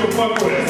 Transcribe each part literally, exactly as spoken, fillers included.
его в покое.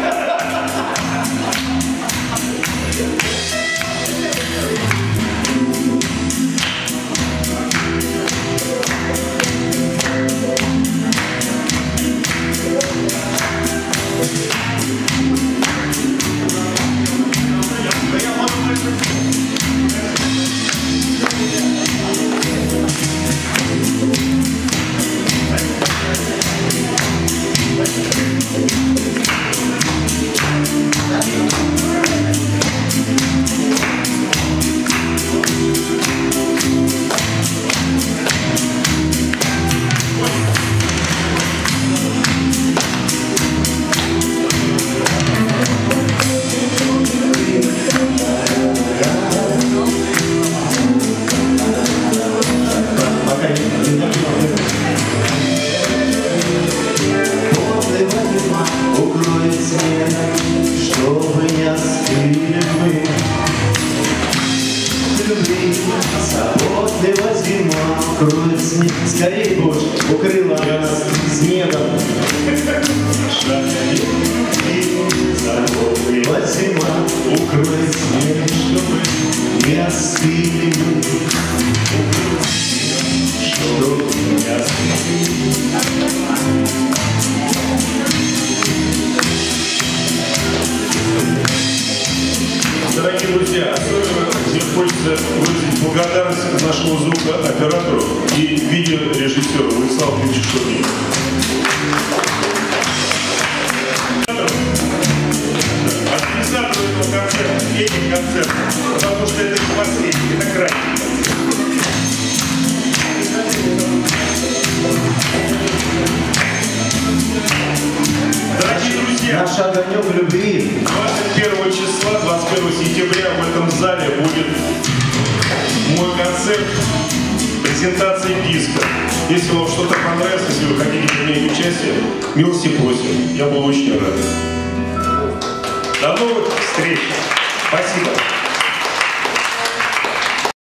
Заботливо зима кроет снег. Скорей дождь укрыла нас снегом. Шагай, заботливо зима укроет снег, чтобы не остыли мы. Чтобы не остыли. Дорогие друзья, особенно мне хочется выразить благодарность нашему звукооператору и видеорежиссеру Владиславу Ильичу Шурину. Организатору этого концерта, этих концертов, потому что это не последний, это крайний. Дорогие друзья, наш огонек любви. двадцать первого числа, двадцать первого сентября в этом зале будет мой концерт презентации диска. Если вам что-то понравилось, если вы хотите принять участие, милости просим. Я был очень рад. До новых встреч. Спасибо.